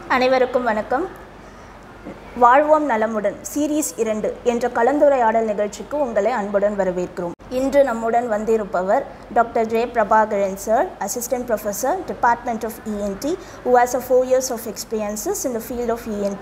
அனைவருக்கும் வணக்கம். வாழ்வோம் நலமுடன் சீரீஸ் 2 என்ற கலந்துரையாடல் நிகழ்ச்சிக்கு உங்களை அன்புடன் வரவேற்கிறோம். இன்று நம்முடன் வந்திருப்பவர் doctor J Prabhakaran sir, assistant professor, department of ENT, who has a 4 years of experiences in the field of ENT.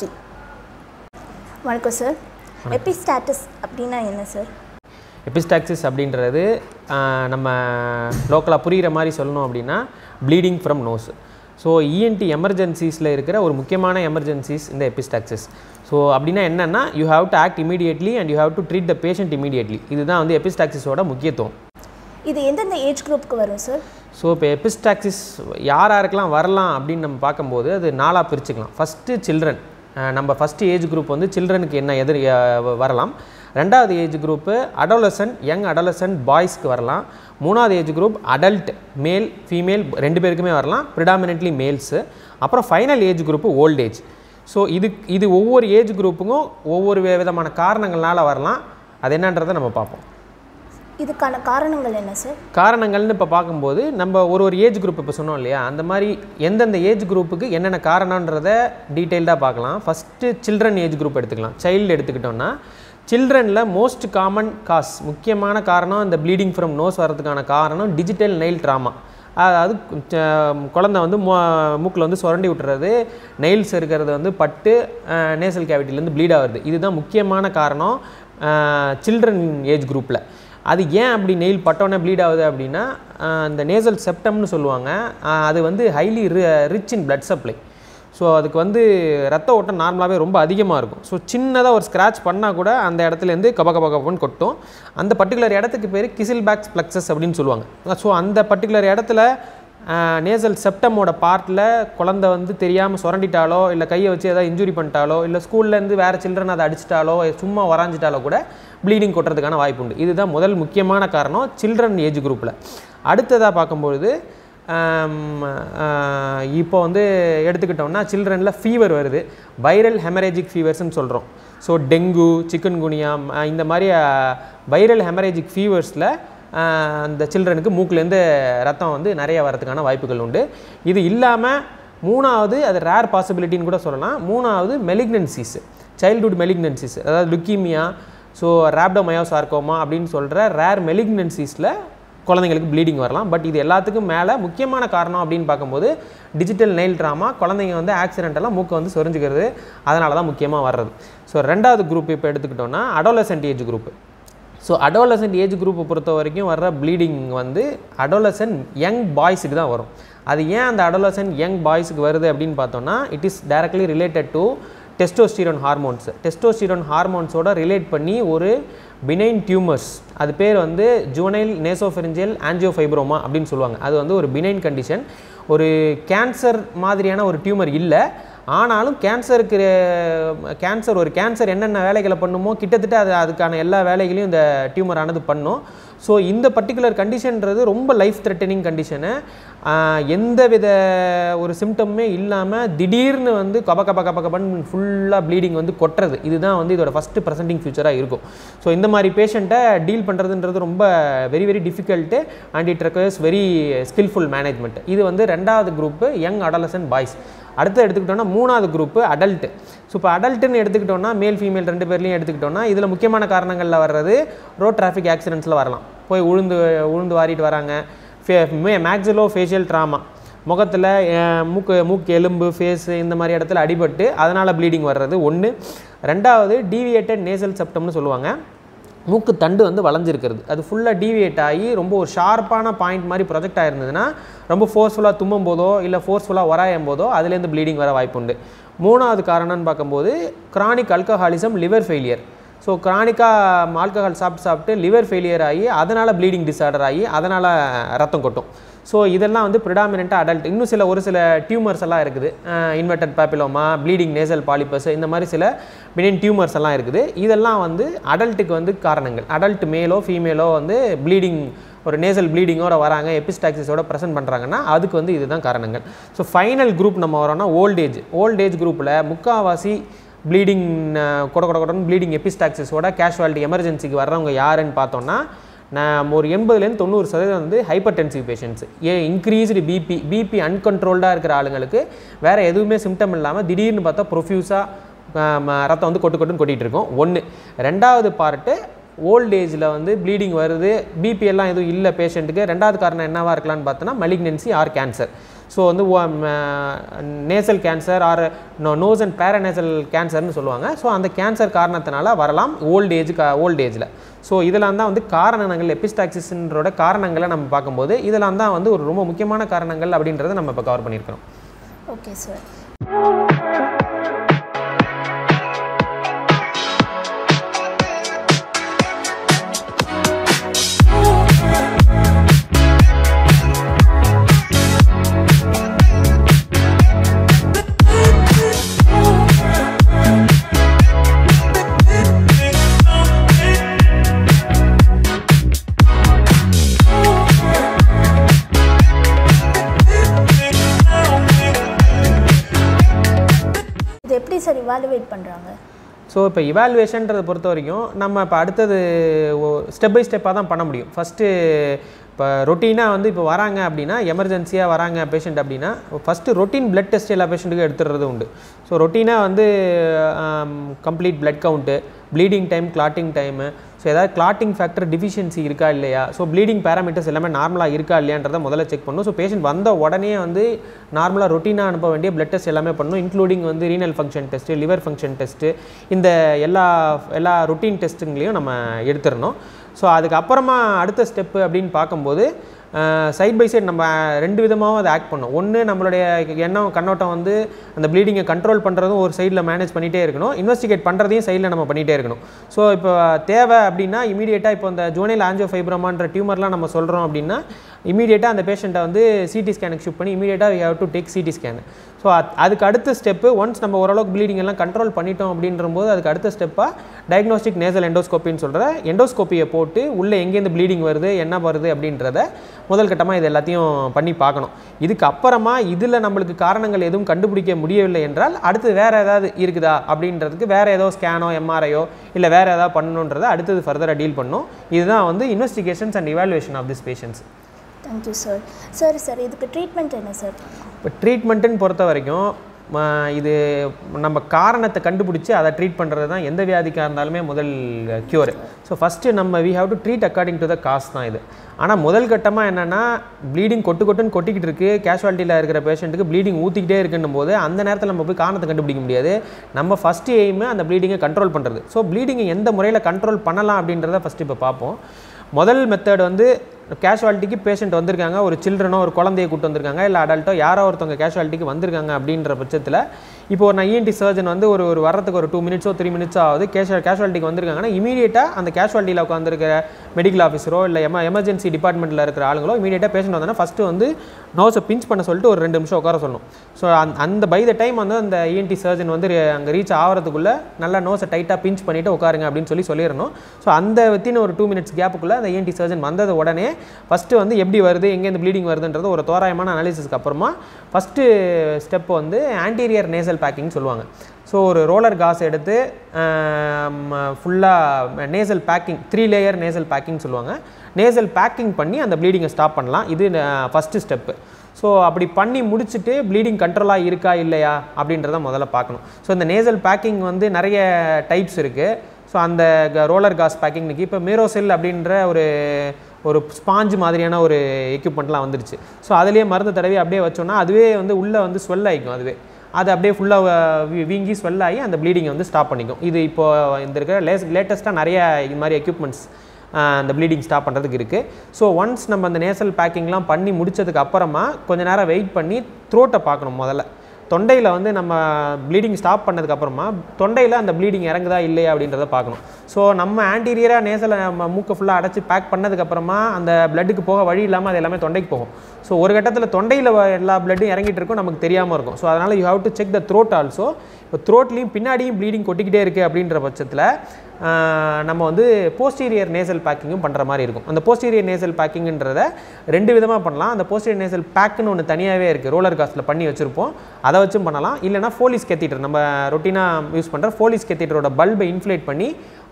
வணக்கம் சார். எபிஸ்டாக்சிஸ் அப்படின்னா என்ன சார்? எபிஸ்டாக்சிஸ் அப்படின்றது நம்ம லோக்கலாக புரிகிற மாதிரி சொல்லணும் அப்படின்னா bleeding from nose. So ENT எமர்ஜென்சிஸில் இருக்கிற ஒரு முக்கியமான எமர்ஜென்சிஸ் இந்த எபிஸ்டாக்சிஸ். ஸோ அப்படின்னா என்னென்னா you have to act immediately and you have to treat the patient immediately. இதுதான் வந்து எபிஸ்டாக்சிஸோட முக்கியத்துவம். இது எந்தெந்த ஏஜ் குரூப்புக்கு வரும் சார்? ஸோ இப்போ எபிஸ்டாக்சிஸ் யாருக்கெல்லாம் வரலாம் அப்படின்னு நம்ம பார்க்கும்போது அது 4ஆக பிரிச்சுக்கலாம். ஃபஸ்ட்டு சில்ட்ரன், நம்ம ஃபஸ்ட்டு ஏஜ் குரூப் வந்து சில்ட்ரனுக்கு என்ன வரலாம். ரெண்டாவது age group adolescent, young adolescent பாய்ஸ்க்கு வரலாம். மூணாவது age group adult, male female 2 பேருக்குமே வரலாம், ப்ரிடாமினென்ட்லி மேல்ஸு. அப்புறம் final age group old age. So இது ஒவ்வொரு ஏஜ் குரூப்புக்கும் ஒவ்வொரு விதமான காரணங்கள்னால வரலாம். அது என்னன்றதை நம்ம பார்ப்போம். இதுக்கான காரணங்கள் என்ன சார்? காரணங்கள்னு இப்போ பார்க்கும்போது நம்ம ஒரு ஏஜ் குரூப் இப்போ சொன்னோம் இல்லையா, அந்த மாதிரி எந்தெந்த ஏஜ் குரூப்புக்கு என்னென்ன காரணன்றதை டீட்டெயில்டாக பார்க்கலாம். ஃபஸ்ட்டு சில்ட்ரன் ஏஜ் குரூப் எடுத்துக்கலாம். சைல்டு எடுத்துக்கிட்டோன்னா சில்ட்ரனில் மோஸ்ட் காமன் காஸ், முக்கியமான காரணம் இந்த ப்ளீடிங் ஃப்ரம் நோஸ் வரதுக்கான காரணம் டிஜிட்டல் நெயில் ட்ராமா. அதாவது குழந்தை வந்து மூக்கில் வந்து சுரண்டி விட்டுறது, நெயில்ஸ் இருக்கிறது வந்து பட்டு நேசல் கேவிட்டிலேருந்து ப்ளீட் ஆகுது. இதுதான் முக்கியமான காரணம் சில்ட்ரன் ஏஜ் குரூப்பில். அது ஏன் அப்படி நெயில் பட்டோன்னே ப்ளீட் ஆகுது அப்படின்னா இந்த நேசல் செப்டம்னு சொல்லுவாங்க. அது வந்து highly rich in blood supply. So அதுக்கு வந்து ரத்த ஓட்டம் நார்மலாகவே ரொம்ப அதிகமாக இருக்கும். ஸோ சின்னதாக ஒரு ஸ்க்ராட்ச் பண்ணால் கூட அந்த இடத்துலேருந்து கபன்னு கொட்டும். அந்த பர்டிகுலர் இடத்துக்கு பேர் கிசில்பேக்ஸ் ப்ளக்ஸஸ் அப்படின்னு சொல்லுவாங்க. ஸோ அந்த பர்டிகுலர் இடத்துல நேசல் செப்டமோட பார்ட்டில் குழந்தை வந்து தெரியாமல் சுரண்டிட்டாலோ, இல்லை கையை வச்சு எதாவது இன்ஜுரி பண்ணிட்டாலோ, இல்லை ஸ்கூல்லேருந்து வேறு சில்ட்ரன் அதை அடிச்சிட்டாலோ, சும்மா வராஞ்சிட்டாலோ கூட ப்ளீடிங் கொட்டுறதுக்கான வாய்ப்பு உண்டு. இதுதான் முதல் முக்கியமான காரணம் சில்ட்ரன் ஏஜ் குரூப்பில். அடுத்ததாக பார்க்கும்பொழுது இப்போ வந்து எடுத்துக்கிட்டோம்னா சில்ட்ரனில் ஃபீவர் வருது, வைரல் ஹெமரேஜிக் ஃபீவர்ஸ்ன்னு சொல்கிறோம். ஸோ டெங்கு, சிக்கன்குனியா இந்த மாதிரி வைரல் ஹெமரேஜிக் ஃபீவர்ஸில் அந்த சில்ட்ரனுக்கு மூக்கிலேருந்து ரத்தம் வந்து நிறைய வரதுக்கான வாய்ப்புகள் உண்டு. இது இல்லாமல் மூணாவது, அது ரேர் பாசிபிலிட்டின்னு கூட சொல்லலாம், மூணாவது மெலிக்னன்சிஸ், சைல்டுஹுட் மெலிக்னன்சிஸ், அதாவது லுக்கீமியா, ஸோ ராப்டோமயோசார்கோமா அப்படின்னு சொல்கிற ரேர் மெலிக்னன்சிஸில் குழந்தைங்களுக்கு ப்ளீடிங் வரலாம். பட் இது எல்லாத்துக்கும் மேலே முக்கியமான காரணம் அப்படின்னு பார்க்கும்போது டிஜிட்டல் நெயில் ட்ராமா, குழந்தைங்க வந்து ஆக்சிடென்டெல்லாம் மூக்கை வந்து சொரிஞ்சுக்கிறது, அதனால தான் முக்கியமாக வர்றது. ஸோ ரெண்டாவது குரூப் இப்போ எடுத்துக்கிட்டோன்னா adolescent age group. So adolescent age குரூப்பை பொறுத்த வரைக்கும் வர்ற ப்ளீடிங் வந்து அடோலசன்ட் யங் பாய்ஸுக்கு தான் வரும். அது ஏன் அந்த அடோலசன்ட் யங் பாய்ஸுக்கு வருது அப்படின்னு பார்த்தோன்னா it is directly related to testosterone hormones. டெஸ்டோஸ்டிரான் ஹார்மோன்ஸோட ரிலேட் பண்ணி ஒரு பினைன் டியூமர்ஸ், அது பேர் வந்து ஜுவனைல் நேசோஃபெரிஞ்சியல் ஆஞ்சியோஃபைப்ரோமா அப்படின்னு சொல்லுவாங்க. அது வந்து ஒரு பினைன் கண்டிஷன், ஒரு கேன்சர் மாதிரியான ஒரு டியூமர் இல்லை. ஆனாலும் கேன்சர் ஒரு கேன்சர் என்னென்ன வேலைகளை பண்ணுமோ கிட்டத்தட்ட அதுக்கான எல்லா வேலைகளையும் இந்த டியூமரானது பண்ணும். ஸோ இந்த பர்டிகுலர் கண்டிஷன்றது ரொம்ப லைஃப் த்ரெட்டனிங் கண்டிஷனு. எந்த வித ஒரு சிம்டமுமே இல்லாமல் திடீர்னு வந்து கபன்னு ஃபுல்லாக ப்ளீடிங் வந்து கொட்டுறது, இதுதான் வந்து இதோட ஃபஸ்ட்டு ப்ரெசென்டிங் ஃபியூச்சராக இருக்கும். ஸோ இந்த மாதிரி பேஷண்ட்டை டீல் பண்ணுறதுன்றது ரொம்ப very difficult and it requires very skilful management. இது வந்து ரெண்டாவது குரூப்பு யங் அடலசன்ட் பாய்ஸ். அடுத்து எடுத்துக்கிட்டோன்னா மூணாவது குரூப்பு அடல்ட்டு. ஸோ இப்போ அடல்ட்டுன்னு எடுத்துக்கிட்டோன்னா மேல் ஃபீமேல் 2 பேர்லையும் எடுத்துக்கிட்டோன்னா இதில் முக்கியமான காரணங்களில் வர்றது ரோட் டிராஃபிக் ஆக்சிடென்ட்ஸில் வரலாம். போய் உழுந்து வாரிட்டு வராங்க, மேக்ஸிலோ ஃபேஷியல் ட்ராமா, முகத்தில் மூக்கு எலும்பு ஃபேஸு இந்த மாதிரி இடத்துல அடிபட்டு அதனால் ப்ளீடிங் வர்றது ஒன்று. ரெண்டாவது டீவியேட்டட் நேசல் செப்டம்னு சொல்லுவாங்க. மூக்கு தண்டு வந்து வளைஞ்சிருக்கிறது, அது ஃபுல்லாக டீவியேட் ஆகி ரொம்ப ஒரு ஷார்ப்பான பாயிண்ட் மாதிரி ப்ரொஜெக்ட் ஆகிருந்ததுன்னா ரொம்ப ஃபோர்ஸ்ஃபுல்லாக தும்பும் போதோ இல்லை ஃபோர்ஸ்ஃபுல்லாக வராயும் போதோ அதுலேருந்து ப்ளீடிங் வர வாய்ப்பு உண்டு. மூணாவது காரணம்னு பார்க்கும்போது chronic alcoholism, liver failure. So கிரானிக்காக ஆல்கஹால் சாப்பிட்டு லிவர் ஃபெயிலியர் ஆகி அதனால் ப்ளீடிங் டிஸார்டர் ஆகி அதனால் ரத்தம் கொட்டும். ஸோ இதெல்லாம் வந்து ப்ரிடாமினெண்ட்டாக அடல்ட். இன்னும் ஒரு சில டியூமர்ஸ் எல்லாம் இருக்குது, inverted papilloma, bleeding nasal polypus, இந்த மாதிரி சில பினைன் டியூமர்ஸ் எல்லாம் இருக்குது. இதெல்லாம் வந்து அடல்ட்டுக்கு வந்து காரணங்கள். அடல்ட் மேலோ ஃபீமேலோ வந்து ப்ளீடிங் ஒரு நேசல் ப்ளீடிங்கோட வராங்க, எபிஸ்டாக்சிஸோட ப்ரெசென்ட் பண்ணுறாங்கன்னா அதுக்கு வந்து இதுதான் காரணங்கள். ஸோ ஃபைனல் குரூப் நம்ம வரோன்னா ஓல்ட் ஏஜ் குரூப்பில் முக்கால்வாசி ப்ளீடிங் கொடன்னு ப்ளீடிங் எபிஸ்டாக்சிஸோட கேஷுவாலிட்டி எமர்ஜென்சிக்கு வர்றவங்க யாருன்னு பார்த்தோன்னா ஒரு 80-90% வந்து hypertensive patients, increased BP அன்கண்ட்ரோல்டாக இருக்கிற ஆளுங்களுக்கு வேறு எதுவுமே சிம்டம் இல்லாமல் திடீர்னு பார்த்தா ப்ரொஃப்யூஸாக ரத்தம் வந்து கொட்டுன்னு கொட்டிகிட்டு இருக்கும். ஒன்று. ரெண்டாவது பார்ட்டு ஓல்ட் ஏஜில் வந்து ப்ளீடிங் வருது, பிபி எல்லாம் எதுவும் இல்லை பேஷண்ட்டுக்கு. ரெண்டாவது காரணம் என்னவாக இருக்கலாம்னு பார்த்தோன்னா மெலிக்னன்சி ஆர் கேன்சர். ஸோ வந்து nasal cancer or nose and paranasal கேன்சர்னு சொல்லுவாங்க. ஸோ அந்த கேன்சர் காரணத்தினால வரலாம் ஓல்ட் ஏஜில். ஸோ இதெல்லாம் தான் வந்து காரணங்கள், எபிஸ்டாக்சிஸ்ன்றோட காரணங்களை நம்ம பார்க்கும்போது இதெல்லாம் தான் வந்து ஒரு ரொம்ப முக்கியமான காரணங்கள் அப்படின்றத நம்ம இப்போ கவர் பண்ணியிருக்கிறோம். Okay sir. எப்படி சார் இவாலுவேட் பண்ணுறாங்க? ஸோ இப்போ இவாலுவேஷன்றதை பொறுத்த வரைக்கும் நம்ம இப்போ அடுத்தது ஸ்டெப் பை ஸ்டெப்பாக தான் பண்ண முடியும். ஃபஸ்ட்டு இப்போ ரொட்டீனாக வந்து இப்போ வராங்க அப்படின்னா, எமர்ஜென்சியாக வராங்க பேஷண்ட் அப்படின்னா, ஃபஸ்ட்டு ரொட்டீன் பிளட் டெஸ்ட் எல்லா பேஷண்ட்டுக்கும் எடுத்துடுறது உண்டு. ஸோ ரொட்டீனாக வந்து complete blood count, bleeding time, clotting time, so ஏதாவது கிளாட்டிங் ஃபேக்டர் டிஃபிஷியன்சி இருக்கா இல்லையா, ஸோ ப்ளீடிங் பேராமீட்டர்ஸ் எல்லாமே நார்மலாக இருக்கா இல்லையான்றதை முதல்ல செக் பண்ணணும். ஸோ பேஷண்ட் வந்த உடனே வந்து நார்மலாக ரொட்டீனாக அனுப்ப வேண்டிய பிளட் டெஸ்ட் எல்லாமே பண்ணணும், இன்க்ளூடிங் வந்து renal function test, liver function test, இந்த எல்லா ரொட்டீன் டெஸ்ட்டுங்களையும் நம்ம எடுத்துடணும். ஸோ அதுக்கப்புறமா அடுத்த ஸ்டெப்பு அப்படின்னு பார்க்கும்போது சைட் பை சைட் நம்ம ரெண்டு விதமாகவும் அதை ஆக்ட் பண்ணணும். ஒன்று, நம்மளுடைய கண்ணோட்டம் வந்து அந்த ப்ளீடிங்கை கண்ட்ரோல் பண்ணுறதும் ஒரு சைடில் மேனேஜ் பண்ணிகிட்டே இருக்கணும், இன்வெஸ்டிகேட் பண்ணுறதையும் சைடில் நம்ம பண்ணிகிட்டே இருக்கணும். ஸோ இப்போ தேவை அப்படின்னா இமீடியட்டாக இப்போ இந்த ஜோனல் ஆஞ்சியோஃபைப்ரோமான்ற டியூமர்லாம் நம்ம சொல்கிறோம் அப்படின்னா இமீடியட்டாக அந்த பேஷண்ட்டை வந்து சிடி ஸ்கேனுக்கு ஷிஃப்ட் பண்ணி இமீடியட்டாக we have to take CT scan. So அதுக்கு அடுத்த ஸ்டெப்பு, ஒன்ஸ் நம்ம ஓரளவுக்கு ப்ளீடிங் எல்லாம் கண்ட்ரோல் பண்ணிட்டோம் அப்படின்றபோது அதுக்கு அடுத்த ஸ்டெப்பாக டயக்னோஸ்டிக் நேசல் எண்டோஸ்கோப்பின்னு சொல்கிற எண்டோஸ்கோப்பியை போட்டு உள்ளே எங்கேருந்து ப்ளீடிங் வருது, என்ன வருது அப்படின்றத முதல் கட்டமாக இது எல்லாத்தையும் பண்ணி பார்க்கணும். இதுக்கு அப்புறமா இதில் நம்மளுக்கு காரணங்கள் எதுவும் கண்டுபிடிக்க முடியவில்லை என்றால் அடுத்து வேறு ஏதாவது இருக்குதா அப்படின்றதுக்கு வேறு ஏதோ ஸ்கேனோ எம்ஆர்ஐயோ இல்லை வேறு ஏதாவது பண்ணணுன்றதை அடுத்தது ஃபர்தராக டீல் பண்ணணும். இதுதான் வந்து investigations and evaluation of this patients. Thank you sir. Sir இதுக்கு ட்ரீட்மெண்ட் என்ன சார்? இப்போ ட்ரீட்மெண்ட்டுன்னு பொறுத்த வரைக்கும் இது நம்ம காரணத்தை கண்டுபிடிச்சி அதை ட்ரீட் பண்ணுறது தான் எந்த வியாதிக்காக இருந்தாலுமே முதல் க்யூர். ஸோ ஃபஸ்ட்டு நம்ம we have to treat according to the cause தான் இது. ஆனால் முதல் கட்டமாக என்னென்னா, ப்ளீடிங் கொட்டுன்னு கொட்டிக்கிட்டு இருக்குது, கேஷுவாலிட்டியில் இருக்கிற பேஷண்ட்டுக்கு ப்ளீடிங் ஊற்றிக்கிட்டே இருக்குன்னும் போது அந்த நேரத்தில் நம்ம போய் காரணத்தை கண்டுபிடிக்க முடியாது. நம்ம ஃபஸ்ட்டு எய்மு அந்த ப்ளீடிங்கை கண்ட்ரோல் பண்ணுறது. ஸோ ப்ளீடிங்கை எந்த முறையில் கண்ட்ரோல் பண்ணலாம் அப்படின்றத ஃபஸ்ட்டு இப்போ பார்ப்போம். முதல் மெத்தட் வந்து கேஷுவாலிட்டிக்கு பேஷண்ட் வந்திருக்காங்க, ஒரு சில்ட்ரனோ ஒரு குழந்தையை கூட்டு வந்திருக்காங்க, இல்லை அடல்ட்டோ யாரோ ஒருத்தவங்க கேஷுவாலிட்டிக்கு வந்திருக்காங்க அப்படின்ற பட்சத்தில் இப்போ ஒரு இஎன்டி சர்ஜன் வந்து ஒரு வரத்துக்கு ஒரு 2 மினிட்ஸோ 3 மினிட்ஸோ ஆகுது, கேஷுவாலிட்டிக்கு வந்திருக்காங்கன்னா இமீடியட்டாக அந்த கேஷுவாலிட்டியில் உட்காந்துருக்கிற மெடிக்கல் ஆஃபீஸரோ இல்லை எமர்ஜென்சி டிபார்ட்மெண்ட்டில் இருக்கிற ஆளுங்களோ இமீடியட்டாக பேஷண்ட் வந்தோன்னா ஃபஸ்ட்டு வந்து நோஸை பிஞ்ச் பண்ண சொல்லிட்டு ஒரு 2 நிமிஷம் உட்கார சொல்லணும். ஸோ அந்த பை த டைம் வந்து அந்த இஎன்டி சர்ஜன் வந்து அங்கே ரீச் ஆகிறதுக்குள்ளே நல்லா நோஸை டைட்டாக பிஞ்ச் பண்ணிவிட்டு உட்காருங்க அப்படின்னு சொல்லிடணும். ஸோ அந்த வித்தின் ஒரு 2 மினிட்ஸ் கேப்புக்குள்ளே அந்த இஎன்டி சர்ஜன் வந்தது உடனே ஃபஸ்ட்டு வந்து எப்படி வருது, எங்கேருந்து ப்ளீடிங் வருதுன்றது ஒரு தோராயமான அனாலிசிஸ்க்கு அப்புறமா ஃபஸ்ட்டு ஸ்டெப் வந்து ஆன்டீரியர் நேசல் பேக்கிங் சொல்லுவாங்க. ஸோ ஒரு ரோலர் காஸ் எடுத்து ஃபுல்லாக nasal packing, 3 layer nasal packing சொல்லுவாங்க, நேசல் பேக்கிங் பண்ணி அந்த ப்ளீடிங்கை ஸ்டாப் பண்ணலாம். இது ஃபஸ்ட்டு ஸ்டெப்பு. ஸோ அப்படி பண்ணி முடிச்சுட்டு ப்ளீடிங் கண்ட்ரோலாக இருக்கா இல்லையா அப்படின்றத முதல்ல பார்க்கணும். ஸோ இந்த நேசல் பேக்கிங் வந்து நிறைய டைப்ஸ் இருக்குது. ஸோ அந்த ரோலர் காஸ் பேக்கிங்னுக்கு இப்போ மீரோசெல் அப்படின்ற ஒரு ஸ்பாஞ்சு மாதிரியான ஒரு எக்யூப்மெண்ட்லாம் வந்துருச்சு. ஸோ அதுலேயே மருந்து தடவி அப்படியே வச்சோன்னா அதுவே வந்து உள்ளே வந்து ஸ்வெல் ஆகிக்கும், அது அப்படியே ஃபுல்லாக வீங்கி ஸ்வெல் ஆகி அந்த ப்ளீடிங்கை வந்து ஸ்டாப் பண்ணிக்கும். இது இப்போது இந்த இருக்கிற லேட்டஸ்ட்டாக நிறைய இது மாதிரி எக்யூப்மெண்ட்ஸ் அந்த ப்ளீடிங் ஸ்டாப் பண்ணுறதுக்கு இருக்குது. ஸோ ஒன்ஸ் நம்ம அந்த நேசல் பேக்கிங்லாம் பண்ணி முடித்ததுக்கு அப்புறமா கொஞ்சம் நேரம் வெயிட் பண்ணி த்ரோட்டை பார்க்கணும். முதல்ல தொண்டையில் வந்து நம்ம ப்ளீடிங் ஸ்டாப் பண்ணதுக்கப்புறமா தொண்டையில் அந்த ப்ளீடிங் இறங்குதா இல்லையா அப்படின்றத பார்க்கணும். ஸோ நம்ம ஆன்டீரியராக நேசலை நம்ம மூக்கை ஃபுல்லாக அடைச்சி பேக் பண்ணதுக்கப்புறமா அந்த பிளட்டுக்கு போக வழி இல்லாமல் அது எல்லாமே தொண்டைக்கு போகும். ஸோ ஒரு கட்டத்தில் தொண்டையில் எல்லா பிளட்டும் இறங்கிட்டு இருக்கும், நமக்கு தெரியாமல் இருக்கும். ஸோ அதனால் you have to check the throat also. இப்போ த்ரோட்லேயும் பின்னாடியும் ப்ளீடிங் கொட்டிக்கிட்டே இருக்குது அப்படின்ற பட்சத்தில் நம்ம வந்து போஸ்டீரியர் நேசல் பேக்கிங்கும் பண்ணுற மாதிரி இருக்கும். அந்த போஸ்டீரியர் நேசல் பேக்கிங்கிறத 2 விதமாக பண்ணலாம். அந்த போஸ்டீரியர் நேசல் பேக்குன்னு ஒன்று தனியாகவே இருக்குது, ரோலர் காஸ்ட்டில் பண்ணி வச்சுருப்போம், அதை வச்சும் பண்ணலாம். இல்லைனா ஃபோலிஸ் கெத்தீட்டர், நம்ம ரொட்டீனாக யூஸ் பண்ணுற ஃபோலிஸ் கெத்தீட்டரோட பல்பை இன்ஃப்ளேட் பண்ணி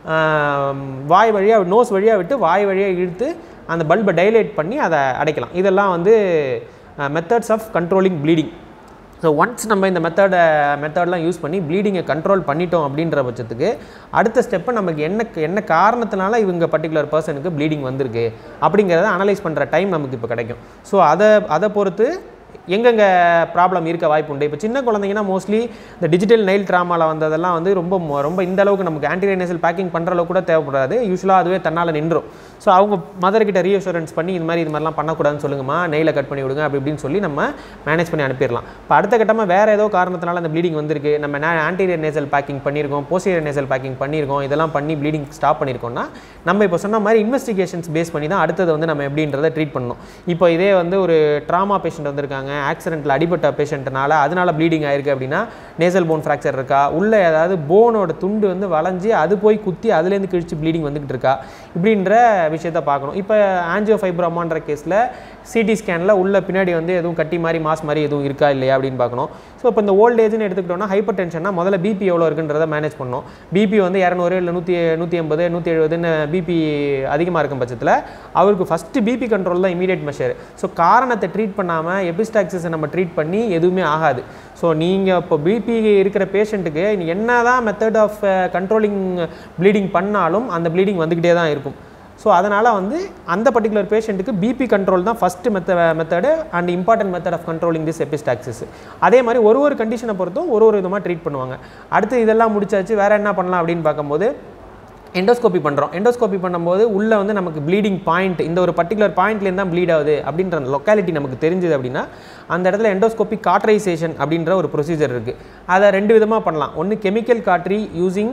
வாய் வழியாக நோஸ் வழியாக விட்டு வாய் வழியாக இழுத்து அந்த பல்பை டைலேட் பண்ணி அதை அடைக்கலாம். இதெல்லாம் வந்து methods of controlling bleeding. So once நம்ம இந்த மெத்தட்லாம் யூஸ் பண்ணி ப்ளீடிங்கை கண்ட்ரோல் பண்ணிட்டோம் அப்படின்ற பட்சத்துக்கு அடுத்த ஸ்டெப்பை நமக்கு என்ன காரணத்தினால இவங்க பர்டிகுலர் பர்சனுக்கு ப்ளீடிங் வந்திருக்கு அப்படிங்கிறத அனலைஸ் பண்ணுற டைம் நமக்கு இப்போ கிடைக்கும். ஸோ அதை பொறுத்து எங்கெங்கே ப்ராப்ளம் இருக்க வாய்ப்பு உண்டு. இப்போ சின்ன குழந்தைங்கன்னா மோஸ்ட்லி இந்த டிஜிட்டல் நெயில் ட்ராமாவில் வந்ததெல்லாம் வந்து ரொம்ப இந்த அளவுக்கு நமக்கு ஆன்டிரியர் நேசல் பேக்கிங் பண்ணுற அளவுக்கு கூட தேவைப்படாது. யூஸ்வலாக அதுவே தன்னால் நின்றும். ஸோ அவங்க மதர்கிட்ட ரீஅஷூரன்ஸ் பண்ணி இது மாதிரிலாம் பண்ணக்கூடாதுன்னு சொல்லுங்கம்மா, நெயிலை கட் பண்ணி விடுங்க அப்படி இப்படின்னு சொல்லி நம்ம மேனேஜ் பண்ணி அனுப்பிடலாம். இப்போ அடுத்த கட்டமாக வேறு ஏதோ காரணத்தினால அந்த ப்ளீடிங் வந்திருக்கு, நம்ம ஆன்டிரியர் நேசல் பேக்கிங் பண்ணியிருக்கோம், போஸ்டீரியர் நேசல் பேக்கிங் பண்ணியிருக்கோம், இதெல்லாம் பண்ணி ப்ளீடிங் ஸ்டாப் பண்ணியிருக்கோம்னா நம்ம இப்போ சொன்ன மாதிரி இன்வெஸ்டிகேஷன்ஸ் பேஸ் பண்ணி தான் அடுத்தது வந்து நம்ம எப்படின்றத ட்ரீட் பண்ணணும். இப்போ இதே வந்து ஒரு ட்ராமா பேஷண்ட் வந்திருக்காங்க, ஆக்சிடென்ட்டில் அடிபட்ட பேஷண்ட்னால அதனால் ப்ளீடிங் ஆயிருக்கு அப்படின்னா நேசல் போன் ஃப்ராக்சர் இருக்கா, உள்ளே ஏதாவது போனோட துண்டு வந்து வளைஞ்சி அது போய் குத்தி அதுலேருந்து கிழிச்சு ப்ளீடிங் வந்துக்கிட்டு இருக்கா இப்படின்ற விஷயத்தை பார்க்கணும். இப்போ ஆஞ்சியோஃபைப்ரோமான்ற கேஸில் சிடி ஸ்கேனில் உள்ள பின்னாடி வந்து எதுவும் கட்டி மாதிரி மாஸ் மாதிரி எதுவும் இருக்கா இல்லையா அப்படின்னு பார்க்கணும். ஸோ இப்போ இந்த ஓல்ட் ஏஜ்னு எடுத்துக்கிட்டோம்னா ஹைப்பர் டென்ஷன்னா முதல்ல பிபி எவ்வளோ இருக்குன்றதை மேனேஜ் பண்ணணும். பிபி வந்து 200 இல்லை 180 170ன்னு பிபி அதிகமாக இருக்கும் பட்சத்தில் அவருக்கு ஃபஸ்ட்டு பிபி கண்ட்ரோல் தான் இமீடியட் மெஷர். ஸோ காரணத்தை ட்ரீட் பண்ணாமல் எபிஸ்டாக்சிஸை நம்ம ட்ரீட் பண்ணி எதுவுமே ஆகாது. ஸோ நீங்கள் இப்போ பிபி இருக்கிற பேஷண்ட்டுக்கு என்ன தான் மெத்தட் ஆஃப் கண்ட்ரோலிங் ப்ளீடிங் பண்ணாலும் அந்த ப்ளீடிங் வந்துக்கிட்டே தான் இருக்கும். ஸோ அதனால் வந்து அந்த பர்டிகுலர் பேஷண்ட்டுக்கு பிபி கண்ட்ரோல் தான் first method and important method of controlling this epistaxis. அதே மாதிரி ஒரு கண்டிஷனை பொறுத்தும் ஒரு விதமாக ட்ரீட் பண்ணுவாங்க. அடுத்து இதெல்லாம் முடிச்சாச்சு, வேறு என்ன பண்ணலாம் அப்படின்னு பார்க்கும்போது எண்டோஸ்கோபி பண்ணுறோம். எண்டோஸ்கோபி பண்ணும்போது உள்ளே வந்து நமக்கு ப்ளீடிங் பாயிண்ட் இந்த ஒரு பர்டிகுலர் பாயிண்ட்லேருந்து தான் ப்ளீட் ஆகுது அப்படின்ற லொக்காலிட்டி நமக்கு தெரிஞ்சுது அப்படின்னா அந்த இடத்துல எண்டோஸ்கோபி காட்ரைசேஷன் அப்படின்ற ஒரு ப்ரொசீஜர் இருக்குது. அதை 2 விதமாக பண்ணலாம். ஒன்று chemical cautery using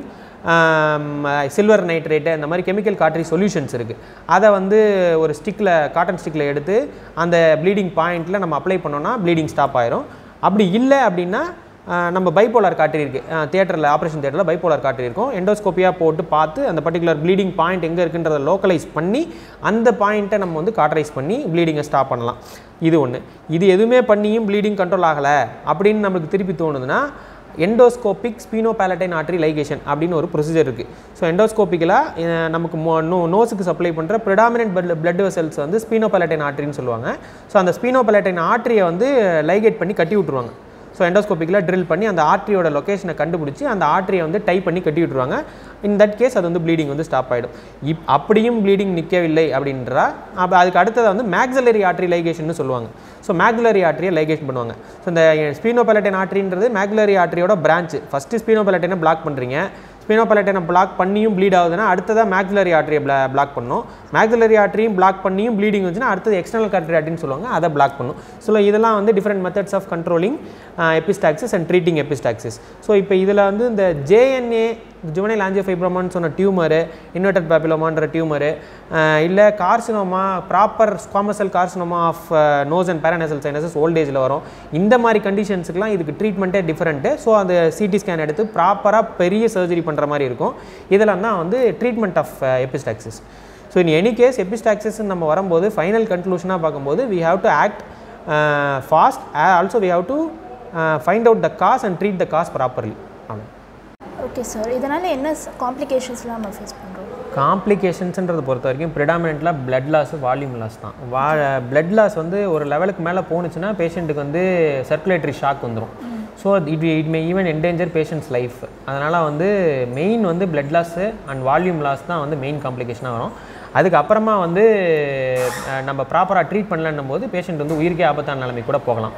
silver nitrate அந்த மாதிரி கெமிக்கல் காட்ரி சொல்யூஷன்ஸ் இருக்குது. அதை வந்து ஒரு காட்டன் ஸ்டிக்கில் எடுத்து அந்த ப்ளீடிங் பாயிண்ட்டில் நம்ம அப்ளை பண்ணோன்னா ப்ளீடிங் ஸ்டாப் ஆயிரும். அப்படி இல்லை அப்படின்னா நம்ம பைபோலார் காட்ரி இருக்குது, தியேட்டரில் ஆப்ரேஷன் தியேட்டரில் பைபோலார் காட்ரி இருக்கும். எண்டோஸ்கோப்பியாக போட்டு பார்த்து அந்த பர்டிகுலர் ப்ளீடிங் பாயிண்ட் எங்கே இருக்குன்றதை லோக்கலைஸ் பண்ணி அந்த பாயிண்ட்டை நம்ம வந்து காட்ரைஸ் பண்ணி ப்ளீடிங்கை ஸ்டாப் பண்ணலாம். இது ஒன்று. இது எதுவுமே பண்ணியும் ப்ளீடிங் கண்ட்ரோல் ஆகலை அப்படின்னு நம்மளுக்கு திருப்பி தோணுதுன்னா எண்டோஸ்கோபிக் ஸ்பீனோபேலட்டைன் ஆர்ட்ரி லைகேஷன் அப்படின்னு ஒரு ப்ரொசீஜர் இருக்குது. ஸோ எண்டோஸ்கோபிக்கலாக நமக்கு நோஸுக்கு சப்ளை பண்ணுற ப்ரிடாமினன்ட் பிளட் வெசல்ஸ் வந்து ஸ்பீனோபேலட்டைன் ஆர்ட்ரின்னு சொல்லுவாங்க. ஸோ அந்த ஸ்பீனோபேலட்டைன் ஆர்ட்ரியை வந்து லைகேட் பண்ணி கட்டி விட்ருவாங்க. ஸோ எண்டோஸ்கோபிக்கில் ட்ரில் பண்ணி அந்த ஆர்ட்ரியோட லொக்கேஷனை கண்டுபிடிச்சி அந்த ஆர்ட்ரியை வந்து டைப் பண்ணி கட்டி விட்டுருவாங்க. இன் தட் கேஸ் அது வந்து ப்ளீடிங் வந்து ஸ்டாப் ஆகிடும். அப்படியும் ப்ளீடிங் நிற்கவில்லை அப்படின்றா அப்போ அதுக்கு அடுத்தது வந்து மேக்ஸிலரி ஆர்ட்ரி லைகேஷன் சொல்லுவாங்க. ஸோ மேக்ஸிலரி ஆர்ட்ரியை லைகேஷன் பண்ணுவாங்க. ஸோ இந்த ஸ்பீனோபேலட்டைன் ஆர்ட்ரின்றது மேக்ஸிலரி ஆர்ட்ரியோட பிரான்ச். ஃபஸ்ட்டு ஸ்பீனோபேலட்டைனை பிளாக் பண்ணுறீங்க, ஸ்பீனோபேலட்டைனை பிளாக் பண்ணியும் ப்ளீட் ஆகுதுன்னா அடுத்ததாக மேக்ஸிலரி ஆர்ட்ரியை பிளாக் பண்ணணும். மேக்ஸிலரி ஆர்ட்ரியும் பிளாக் பண்ணியும் ப்ளீடிங் வந்துச்சுன்னா அடுத்தது எக்ஸ்டர்னல் காட்ரி ஆர்ட்ரின்னு சொல்லுவாங்க, அதை பிளாக் பண்ணும். ஸோ இதெல்லாம் வந்து different methods of controlling epistaxis and treating epistaxis. So இப்போ இதில் வந்து இந்த ஜேஎன்ஏ ஜுவனைல் ஆஞ்சியோஃபைப்ரோமான்னு சொன்ன டியூமரு, இன்வெர்டட் பேப்பிலோமான்ற டியூமரு, இல்லை carcinoma proper squamous cell carcinoma of nose and paranasal sinuses ஓல்டேஜில் வரும். இந்த மாதிரி கண்டிஷன்ஸுக்குலாம் இதுக்கு ட்ரீட்மெண்ட்டே டிஃப்ரெண்ட்டு. ஸோ அந்த சிடி ஸ்கேன் எடுத்து ப்ராப்பராக பெரிய சர்ஜரி பண்ணுற மாதிரி இருக்கும். இதெல்லாம் தான் வந்து treatment of epistaxis. So in any case epistaxis நம்ம வரும்போது ஃபைனல் கன்க்ளூஷனாக பார்க்கும்போது we have to act fast, also we have to find out the cause and treat the cause properly. Okay sir, இதனால் என்ன காம்ப்ளிகேஷன்ஸ்லாம் நம்ம ஃபேஸ் பண்ணுறோம்? காம்ப்ளிகேஷன்ஸ்ன்றதை பொறுத்த வரைக்கும் ப்ரிடாமினெண்ட்லாக பிளட் லாஸ், வால்யூம் லாஸ் தான். பிளட் லாஸ் வந்து ஒரு லெவலுக்கு மேலே போணுச்சுன்னா பேஷண்ட்டுக்கு வந்து சர்க்குலேட்டரி ஷாக் வந்துடும். So it may even endanger patient's life. அதனால் வந்து மெயின் வந்து blood loss and volume loss தான் வந்து மெயின் காம்ப்ளிகேஷனாக வரும். அதுக்கப்புறமா வந்து நம்ம ப்ராப்பராக ட்ரீட் பண்ணலன்னும் போது பேஷண்ட் வந்து உயிருக்கே ஆபத்தான நிலைமை கூட போகலாம்.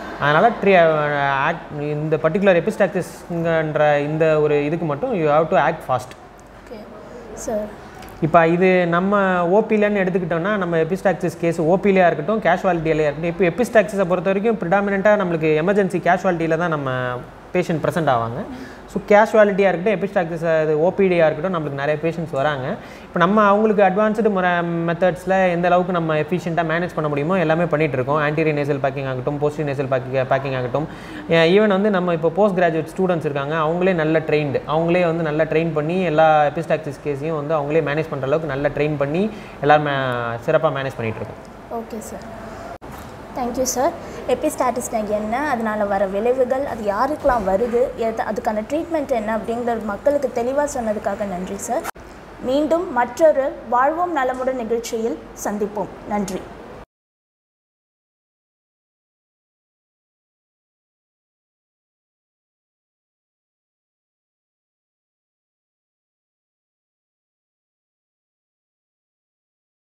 அதனால் இந்த பர்டிகுலர் எபிஸ்டாக்சிஸ்ன்ற இந்த ஒரு இதுக்கு மட்டும் you have to act fast. Okay sir. இப்போ இது நம்ம ஓபிலன்னு எடுத்துக்கிட்டோம்னா நம்ம எபிஸ்டாக்சிஸ் கேஸ் ஓபிலையாக இருக்கட்டும் கேஷுவாலிட்டியிலையாக இருக்கட்டும். இப்போ எபிஸ்டாக்சிஸை பொறுத்த வரைக்கும் ப்ரிடாமினெண்ட்டாக நம்மளுக்கு எமர்ஜென்சி கேஷுவாலிட்டியில் தான் நம்ம பேஷண்ட் ப்ரெசென்ட் ஆவாங்க. ஸோ கேஷுவாலிட்டியாக இருக்கட்டும், எபிஸ்டாக்சிஸ் அது ஓபிடியாக இருக்கட்டும், நம்மளுக்கு நிறைய பேஷண்ட்ஸ் வராங்க. இப்போ நம்ம அவங்களுக்கு அட்வான்ஸ்டு மெத்தட்ஸில் எந்த அளவுக்கு நம்ம எஃபிஷியண்ட்டாக மேனேஜ் பண்ண முடியுமோ எல்லாமே பண்ணிகிட்டு இருக்கோம். ஆன்டீரியர் நேசல் பேக்கிங் ஆகட்டும், போஸ்டீரியர் நேசல் பேக்கிங் ஆகட்டும், ஈவன் வந்து நம்ம இப்போ போஸ்ட் கிராஜுவேட் ஸ்டூடெண்ட்ஸ் இருக்காங்க, அவங்களே நல்ல ட்ரெயின்டு, அவங்களே வந்து நல்லா ட்ரெயின் பண்ணி எல்லா எபிஸ்டாக்சிஸ் கேஸையும் வந்து அவங்களே மேனேஜ் பண்ணுற அளவுக்கு நல்லா ட்ரெயின் பண்ணி எல்லாரும் சிறப்பாக மேனேஜ் பண்ணிகிட்டு இருக்கோம். Okay sir, thank you sir. எபிஸ்டாட்டிஸ்னா என்ன, அதனால் வர விளைவுகள், அது யாருக்கெல்லாம் வருது, அதுக்கான ட்ரீட்மெண்ட் என்ன அப்படிங்கிறது மக்களுக்கு தெளிவாக சொன்னதுக்காக நன்றி சார். மீண்டும் மற்றொரு வாழ்வோம் நலமுடன் நிகழ்ச்சியில் சந்திப்போம். நன்றி.